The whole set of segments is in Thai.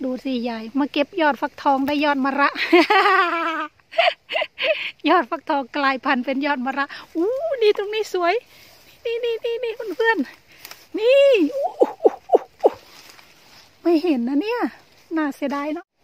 ดูสิยายมาเก็บยอดฟักทองได้ยอดมะระ ยอดฟักทองกลายพันธุ์เป็นยอดมะระอู้นี่ตรงนี้สวยนี่เพื่อนๆนี่ไม่เห็นนะเนี่ยน่าเสียดายเนาะ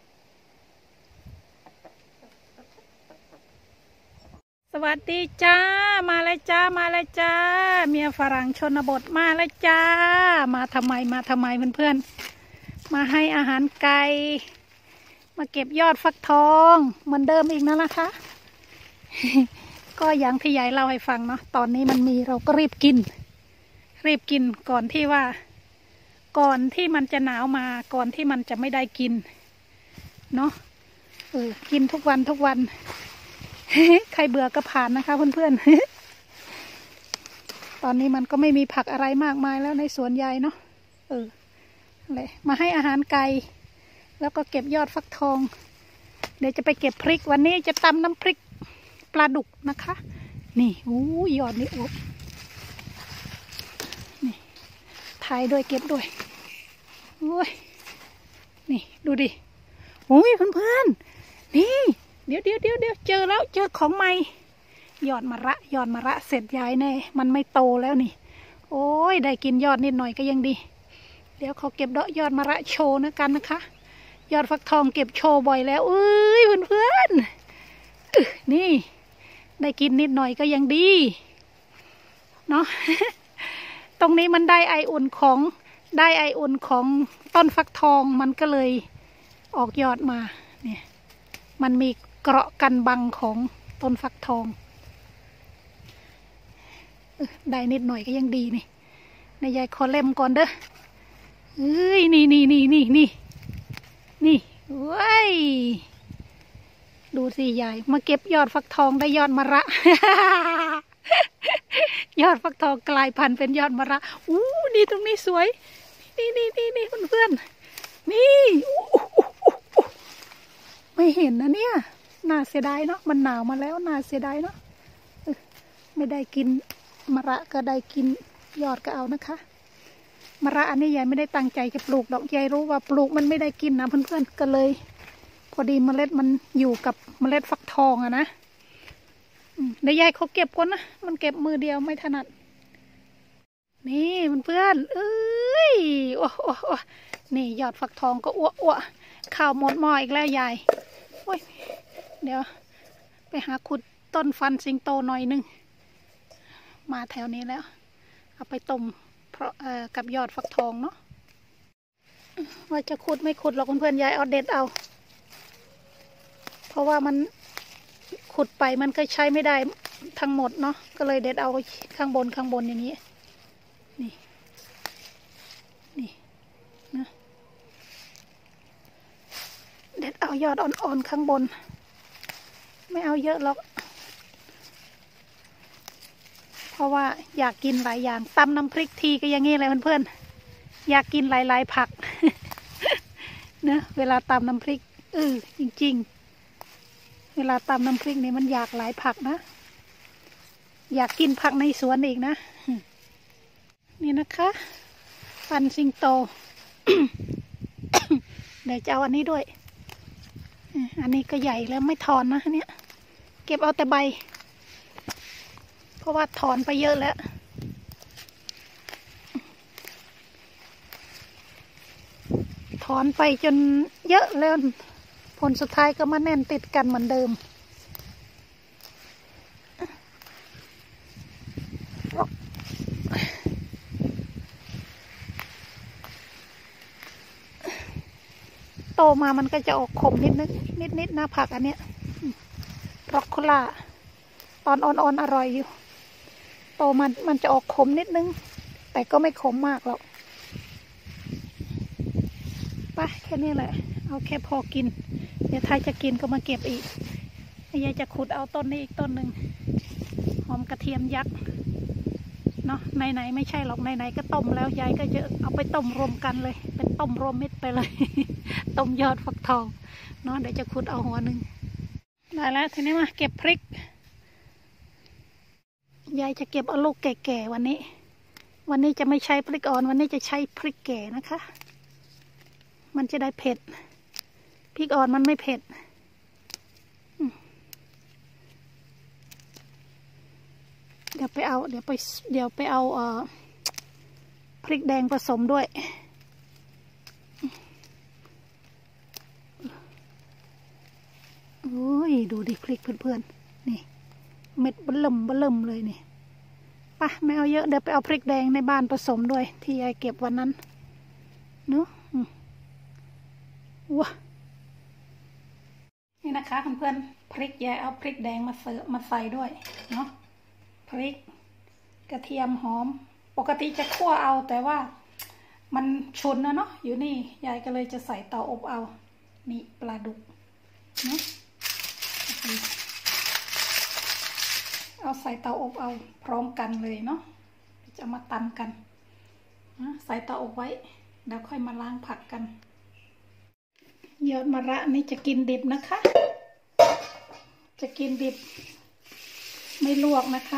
สวัสดีจ้ามาเลยจ้าเมียฝรั่งชนบทมาเลยจ้ามาทำไมเพื่อนๆมาให้อาหารไก่มาเก็บยอดฟักทองเหมือนเดิมอีกนั่นแหละค่ะ ก็อย่างที่ยายเล่าให้ฟังเนาะตอนนี้มันมีเราก็รีบกินก่อนที่มันจะหนาวมาก่อนที่มันจะไม่ได้กินเนาะกินทุกวัน ใครเบื่อก็ผ่านนะคะเพื่อนๆ ตอนนี้มันก็ไม่มีผักอะไรมากมายแล้วในสวนยายเนาะเลยมาให้อาหารไก่แล้วก็เก็บยอดฟักทองเดี๋ยวจะไปเก็บพริกวันนี้จะตำน้ำพริกปลาดุกนะคะนี่ยอดนี่อบนี่ถ่ายด้วยเก็บด้วยโอ้ยนี่ดูดิเพื่อนๆนี่เดี๋ยวเจอแล้วเจอของใหม่ยอดมะระเสร็จยายแน่มันไม่โตแล้วนี่โอ้ยได้กินยอดนิดหน่อยก็ยังดีเดี๋ยวเขาเก็บดอกยอดมะระโชว์กันนะคะยอดฟักทองเก็บโชว์บ่อยแล้วเพื่อนๆนี่ได้กินนิดหน่อยก็ยังดีเนาะ ตรงนี้มันได้ไออุ่นของต้นฟักทองมันก็เลยออกยอดมาเนี่ยมันมีเกราะกันบังของต้นฟักทองได้นิดหน่อยก็ยังดีนี่นายยายขอเล่มก่อนเด้อนี่ว้ยดูสิยายมาเก็บยอดฟักทองได้ยอดมะระ ยอดฟักทองกลายพันธุ์เป็นยอดมะระนี่ตรงนี้สวยนี่เพื่อนๆนี่ไม่เห็นนะเนี่ยน่าเสียดายเนาะมันหนาวมาแล้วน่าเสียดายเนาะไม่ได้กินมะระก็ได้กินยอดก็เอานะคะมะระอันนี้ยายไม่ได้ตั้งใจจะปลูกดอกยายรู้ว่าปลูกมันไม่ได้กินนะเพื่อนๆก็เลยพอดีเมล็ดมันอยู่กับเมล็ดฟักทองอะนะเดี๋ยวยายเขาเก็บก่อนนะมันเก็บมือเดียวไม่ถนัดนี่เพื่อนโอ้นี่ยอดฟักทองก็อ้วข้าวหมดหม้ออีกแล้วยายโอ้ยเดี๋ยวไปหาขุดต้นฟันสิงโตหน่อยนึงมาแถวนี้แล้วเอาไปต้มเพราะกับยอดฟักทองเนาะว่าจะขุดไม่ขุดหรอกเพื่อนๆยายเอาเด็ดเอาเพราะว่ามันขุดไปมันก็ใช้ไม่ได้ทั้งหมดเนาะก็เลยเด็ดเอาข้างบนอย่างนี้นี่นะเด็ดเอายอดอ่อนๆข้างบนไม่เอาเยอะหรอกเพราะว่าอยากกินหลายอย่างตำน้ำพริกทีก็อย่างนี้เลยเพื่อนๆอยากกินหลายผัก นะเวลาตำน้ำพริกจริงๆเวลาตำน้ำพริกนี่มันอยากหลายผักนะอยากกินผักในสวนอีกนะ นี่นะคะฟันสิงโต เดี๋ยวจะเอาอันนี้ด้วยอันนี้ก็ใหญ่แล้วไม่ถอนนะเนี่ยเก็บเอาแต่ใบเพราะว่าถอนไปเยอะแล้วถอนไปจนเยอะแล้วผลสุดท้ายก็มาแน่นติดกันเหมือนเดิมโตมามันก็จะออกขมนิดนะผักอันเนี้ยร็อกโคล่าตอนอ่อนๆอร่อยอยู่โตมันจะออกขมนิดนึงแต่ก็ไม่ขมมากหรอกไปแค่นี้แหละเอาแค่พอกินเดี๋ยวถ้าจะกินก็มาเก็บอีกยายจะขุดเอาต้นนี้อีกต้นหนึ่งหอมกระเทียมยักษ์เนาะไหนไม่ใช่หรอกไหนก็ต้มแล้วยายก็จะเอาไปต้มรวมกันเลยเป็นต้มรวมมิตรไปเลย ต้มยอดฟักทองเนาะเดี๋ยวจะขุดเอาหัวหนึ่งได้แล้วทีนี้มาเก็บพริกยายจะเก็บเอาลูกแก่ๆวันนี้จะไม่ใช้พริกอ่อนวันนี้จะใช้พริกแก่นะคะมันจะได้เผ็ดพริกอ่อนมันไม่เผ็ดเดี๋ยวไปเอาพริกแดงผสมด้วยโอ้ยดูดิพริกเพื่อนๆนี่เม็ดเบิ่มเลยนี่ป่ะไม่เอาเยอะเดี๋ยวไปเอาพริกแดงในบ้านผสมด้วยที่ยายเก็บวันนั้นเนาะว้านี่นะคะเพื่อนๆพริกยายเอาพริกแดงมาใส่ด้วยเนาะพริกกระเทียมหอมปกติจะคั่วเอาแต่ว่ามันฉุนนะเนาะอยู่นี่ยายก็เลยจะใส่เตาอบเอานี่ปลาดุกเนาะเอาใส่เตาอบเอาพร้อมกันเลยเนาะจะมาตำกันใส่เตาอบไว้เดี๋ยวค่อยมาล้างผักกันยอดมะระนี่จะกินดิบนะคะจะกินดิบไม่ลวกนะคะ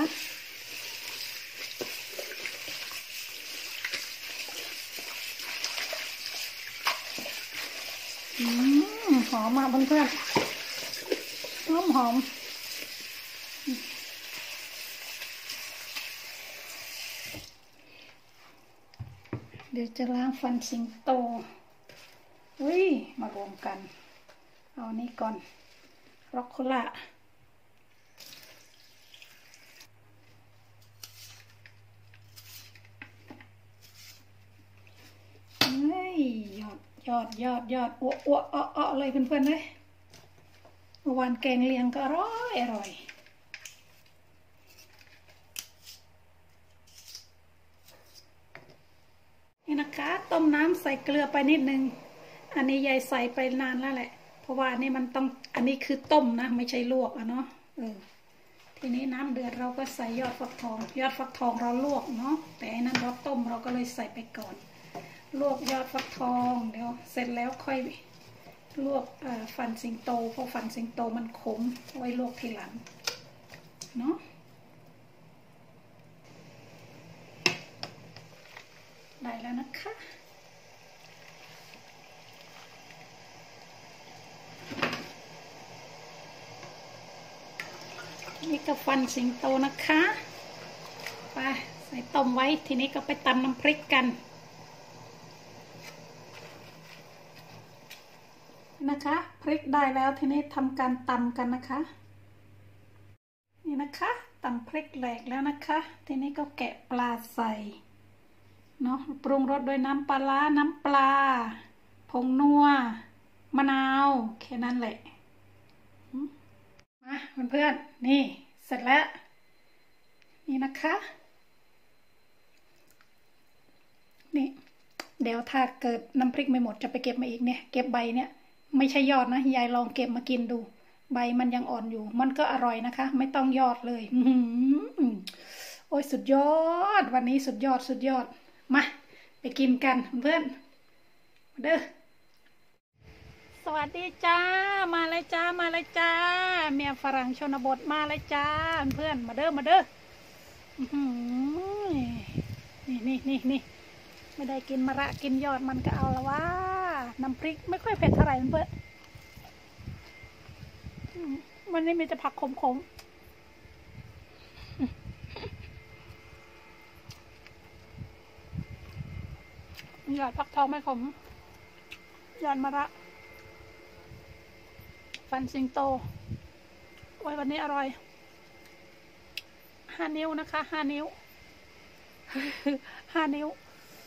หอมมากเพื่อนๆหอมเดี๋ยวจะล้างฟันสิงโตมารวมกันเอานี้ก่อนร็อกโคล่ายอดอ้วเลยเพื่อนๆเลยเมื่อวานแกงเลียงก็อร่อยนี่นะคะต้มน้ำใส่เกลือไปนิดนึงอันนี้ยายใส่ไปนานแล้วแหละเพราะว่าอันนี้มันต้องอันนี้คือต้มนะไม่ใช่ลวกเนาะทีนี้น้ำเดือดเราก็ใส่ยอดฟักทองเราลวกเนาะแต่อันนั้นเราต้มเราก็เลยใส่ไปก่อนลวกยอดฟักทองเดี๋ยวเสร็จแล้วค่อยลวกฟันสิงโตเพราะฟันสิงโตมันขมไว้ลวกทีหลังเนาะได้แล้วนะคะนี่ก็ฟันสิงโตนะคะไปใส่ต้มไว้ทีนี้ก็ไปตำน้ำพริกกันนะคะพริกได้แล้วทีนี้ทำการตำกันนะคะนี่นะคะตำพริกแหลกแล้วนะคะทีนี้ก็แกะปลาใส่เนาะปรุงรสด้วยน้ำปลาน้ำปลาผงนัวมะนาวแค่นั้นแหละมาเพื่อนๆนี่เสร็จแล้วนี่นะคะนี่เดี๋ยวถ้าเกิดน้ำพริกไม่หมดจะไปเก็บมาอีกเนี่ยเก็บใบเนี่ยไม่ใช่ยอดนะยายลองเก็บมากินดูใบมันยังอ่อนอยู่มันก็อร่อยนะคะไม่ต้องยอดเลยโอ้ยสุดยอดวันนี้สุดยอดมาไปกินกันเพื่อนเด้อสวัสดีจ้ามาเลยจ้าเมียฝรั่งชนบทมาเลยจ้าเพื่อนมาเด้อนี่ไม่ได้กินมะระกินยอดมันก็เอาละว่าน้ำพริกไม่ค่อยเผ็ดเท่าไหร่เพื่อนวันนี้มีแต่ผักขมยอดฟักทองไม่ขมยอดมะระฟันสิงโตโอ้ยวันนี้อร่อย5 นิ้วนะคะ5 นิ้ว5 นิ้ว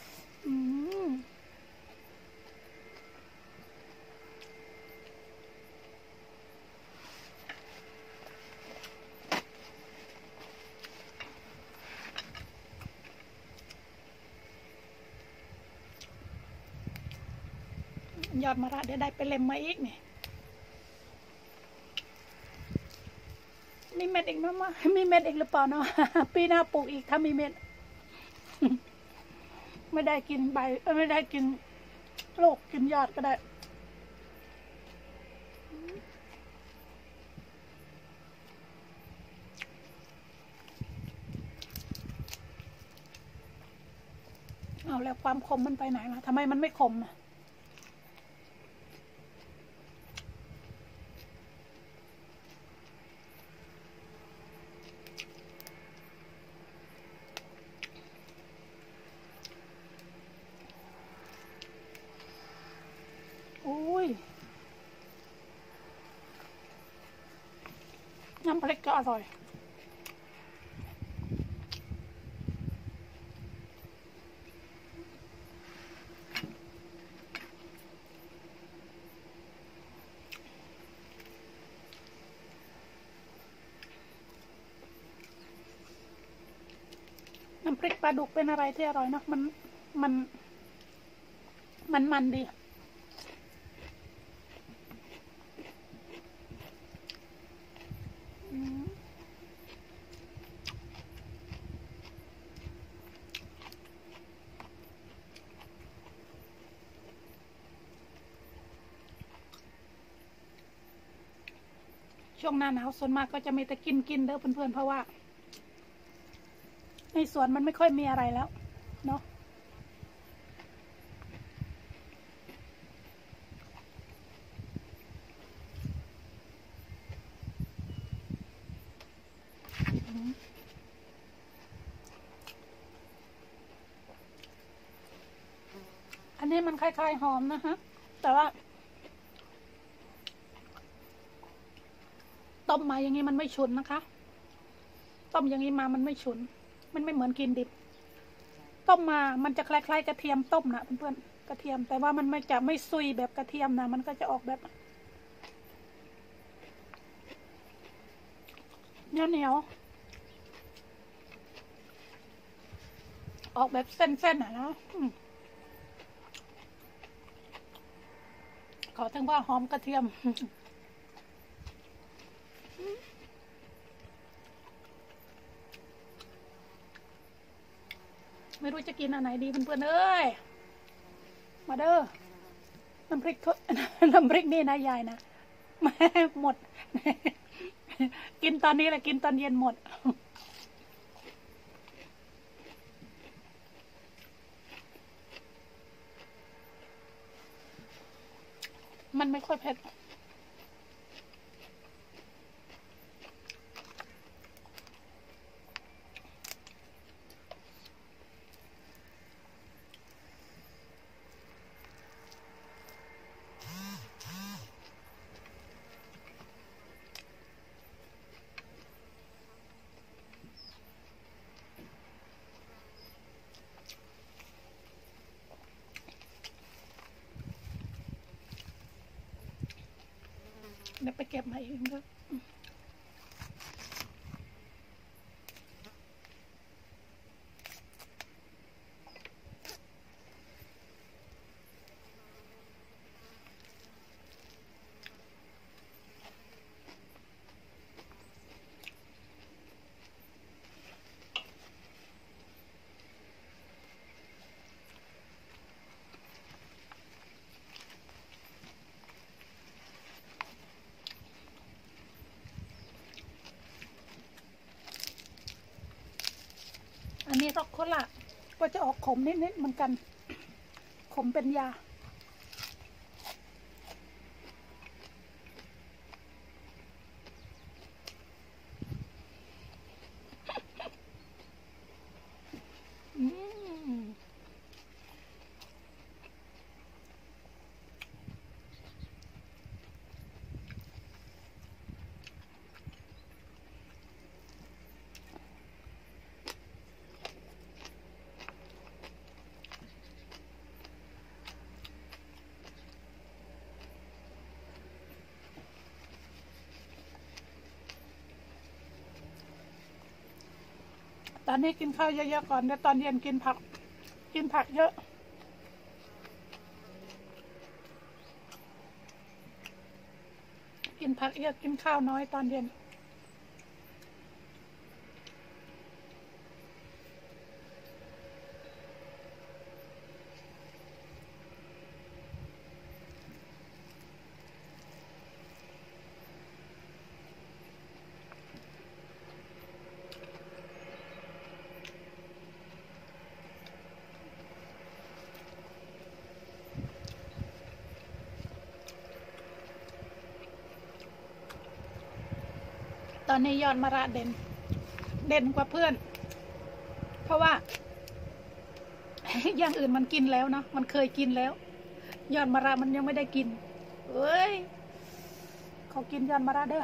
ยอดมะระเดี๋ยวได้ไปเล็มมาอีกนี่มีเม็ดอีกมั้ยมีเม็ดอีกหรือเปล่าเนาะปีหน้าปลูกอีกถ้ามีเม็ดไม่ได้กินใบไม่ได้กินลูกกินยอดก็ได้เอาแล้วความคมมันไปไหนล่ะทำไมมันไม่คมนะน้ำพริกก็อร่อยน้ำพริกปลาดุกเป็นอะไรที่อร่อยเนาะมันดีช่วงหน้าหนาวส่วนมากก็จะมีแต่กินเด้อเพื่อนๆเพราะว่าในสวนมันไม่ค่อยมีอะไรแล้วเนาะอันนี้มันคล้ายๆหอมนะฮะแต่ว่าต้มมาอย่างนี้มันไม่ฉุนนะคะต้มอย่างนี้มามันไม่ฉุนมันไม่เหมือนกินดิบต้มมามันจะคล้ายๆกระเทียมต้มนะเพื่อนๆกระเทียมแต่ว่ามันไม่ซุยแบบกระเทียมนะมันก็จะออกแบบเหนียวออกแบบเส้นๆนะขอถึงว่าหอมกระเทียมไม่รู้จะกินอันไหนดีเพื่อนๆเอ้ยมาเด้อน้ำพริกนี่นะยายนะแม่หมดกินตอนนี้แหละกินตอนเย็นหมดมันไม่ค่อยเผ็ดเดี๋ยวไปเก็บมาเองก็อันนี้ร็อกโคล่าก็จะออกขมนิดๆเหมือนกันขมเป็นยาตอนนี้กินข้าวเยอะๆก่อนแล้วตอนเย็นกินผักเยอะกินผักเยอะกินข้าวน้อยตอนเย็นตอนนี้ยอดมะระเด่นกว่าเพื่อนเพราะว่าอย่างอื่นมันกินแล้วเนาะมันเคยกินแล้วยอดมะระมันยังไม่ได้กินเอ้ยเขากินยอนมาราเด้อ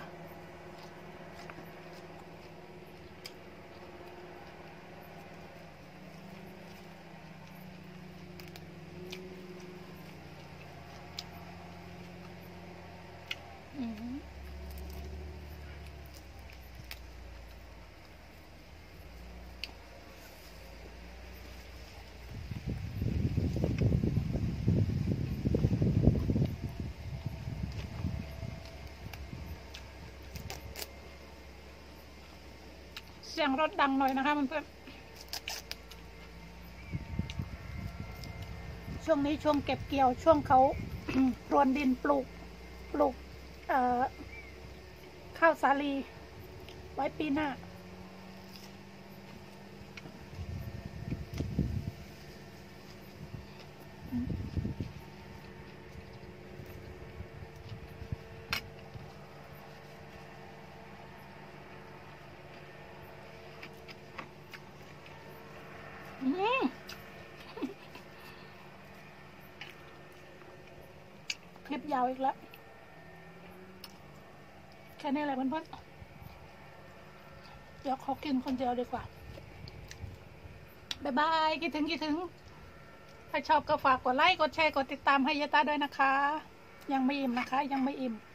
เสียงรถดังหน่อยนะคะเพื่อนๆช่วงนี้ช่วงเก็บเกี่ยวช่วงเขาพรวนดินปลูกข้าวสาลีไว้ปีหน้าคลิปยาวอีกแล้วแค่นี้แหละเพื่อนๆเดี๋ยวขอกินคนเดียวดีกว่าบ๊ายบายคิดถึงถ้าชอบก็ฝากกดไลค์กดแชร์กดติดตามให้ยาตาด้วยนะคะยังไม่อิ่มนะคะยังไม่อิ่ม